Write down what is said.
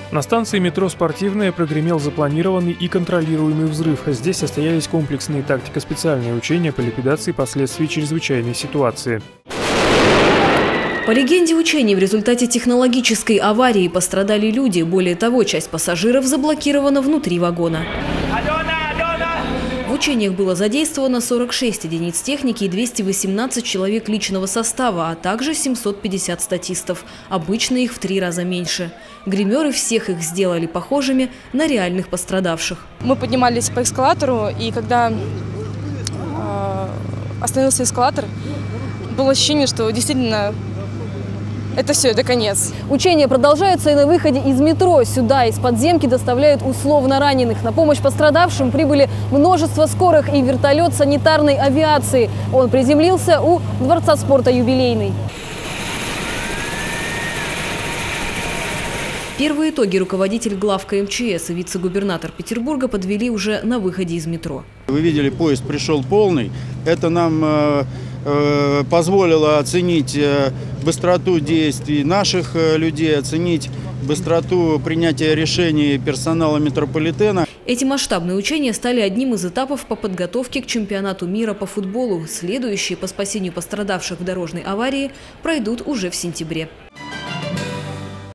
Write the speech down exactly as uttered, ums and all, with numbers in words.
На станции метро «Спортивная» прогремел запланированный и контролируемый взрыв. Здесь состоялись комплексные тактико-специальные учения по ликвидации последствий чрезвычайной ситуации. По легенде учений, в результате технологической аварии пострадали люди. Более того, часть пассажиров заблокирована внутри вагона. В учениях было задействовано сорок шесть единиц техники и двести восемнадцать человек личного состава, а также семьсот пятьдесят статистов. Обычно их в три раза меньше. Гримеры всех их сделали похожими на реальных пострадавших. Мы поднимались по эскалатору, и когда э, остановился эскалатор, было ощущение, что действительно это все, это конец. Учения продолжаются и на выходе из метро. Сюда из подземки доставляют условно раненых. На помощь пострадавшим прибыли множество скорых и вертолет санитарной авиации. Он приземлился у Дворца спорта «Юбилейный». Первые итоги руководитель главка эм че эс и вице-губернатор Петербурга подвели уже на выходе из метро. Вы видели, поезд пришел полный. Это нам э, э, позволило оценить э, быстроту действий наших э, людей, оценить быстроту принятия решений персонала метрополитена. Эти масштабные учения стали одним из этапов по подготовке к чемпионату мира по футболу. Следующие по спасению пострадавших в дорожной аварии пройдут уже в сентябре.